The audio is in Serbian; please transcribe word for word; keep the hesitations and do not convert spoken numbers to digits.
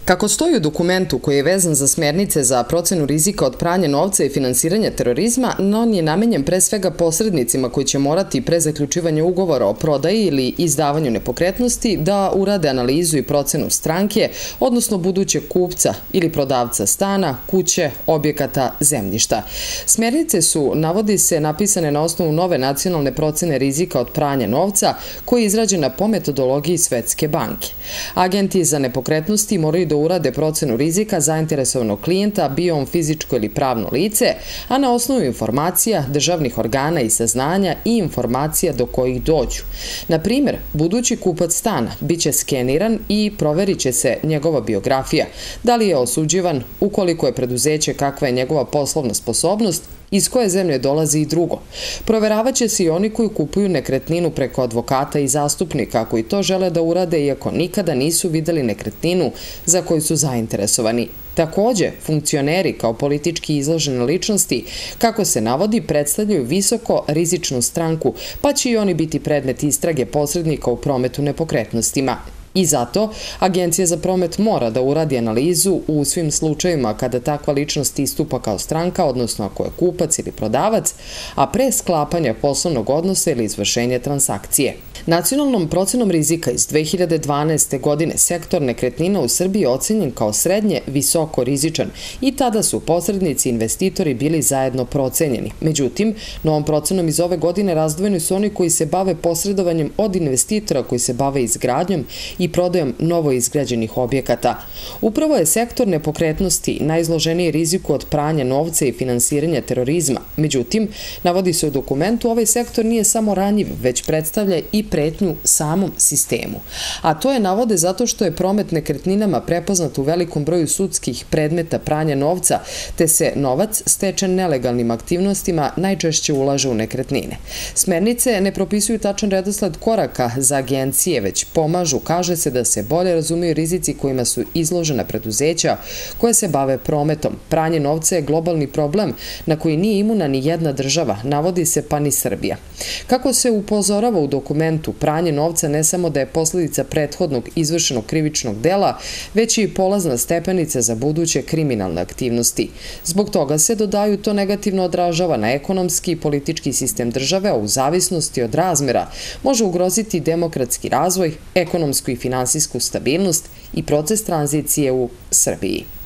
Kako stoji u dokumentu koji je vezan za smernice za procenu rizika od pranja novca i finansiranja terorizma, on je namenjen pre svega posrednicima koji će morati pre zaključivanja ugovora o prodaji ili izdavanju nepokretnosti da urade analizu i procenu stranke, odnosno budućeg kupca ili prodavca stana, kuće, objekata, zemljišta. Smernice su, navodi se, napisane na osnovu nove nacionalne procene rizika od pranja novca koji je izrađena po metodologiji Svetske banke. Agenti za nepokretnosti moraju da urade procenu rizika zainteresovanog klijenta, bio on fizičko ili pravno lice, a na osnovu informacija, državnih organa i saznanja i informacija do kojih dođu. Na primjer, budući kupac stana biće skeniran i proverit će se njegova biografija, da li je osuđivan, ukoliko je preduzeće, kakva je njegova poslovna sposobnost, iz koje zemlje dolazi i drugo. Proveravaće se i oni koji kupuju nekretninu preko advokata i zastupnika koji to žele da urade iako nikada nisu videli nekretninu za koju su zainteresovani. Takođe, funkcioneri kao politički izložene ličnosti, kako se navodi, predstavljaju visoko rizičnu stranku, pa će i oni biti predmet istrage posrednika u prometu nepokretnostima. I zato Agencija za promet mora da uradi analizu u svim slučajevima kada takva ličnost istupa kao stranka, odnosno ako je kupac ili prodavac, a pre sklapanja poslovnog odnosa ili izvršenja transakcije. Nacionalnom procenom rizika iz dve hiljade dvanaeste. godine sektor nekretnina u Srbiji je ocenjen kao srednje visoko rizičan i tada su posrednici i investitori bili zajedno procenjeni. Međutim, novom procenom iz ove godine razdvojeni su oni koji se bave posredovanjem od investitora koji se bave izgradnjom i prodajom novo izgrađenih objekata. Upravo je sektor nepokretnosti najizloženiji riziku od pranja novca i finansiranja terorizma. Međutim, navodi se u dokumentu, ovaj sektor nije samo ranjiv, već predstavlja i pretnju samom sistemu. A to je navode zato što je promet nekretninama prepoznat u velikom broju sudskih predmeta pranja novca, te se novac stečen nelegalnim aktivnostima najčešće ulaže u nekretnine. Smernice ne propisuju tačan redosled koraka za agencije, već pomažu, kaže se, da se bolje razumiju rizici kojima su izložena preduzeća koje se bave prometom. Pranje novca je globalni problem na koji nije imuna ni jedna država, navodi se pa ni Srbija. Kako se upozorava u dokumentu, pranje novca ne samo da je posledica prethodnog izvršenog krivičnog dela, već i polazna stepenica za buduće kriminalne aktivnosti. Zbog toga se, dodaju, to negativno odražava na ekonomski i politički sistem države, a u zavisnosti od razmera može ugroziti demokratski razvoj, ekonomsku i finansijsku stabilnost i proces tranzicije u Srbiji.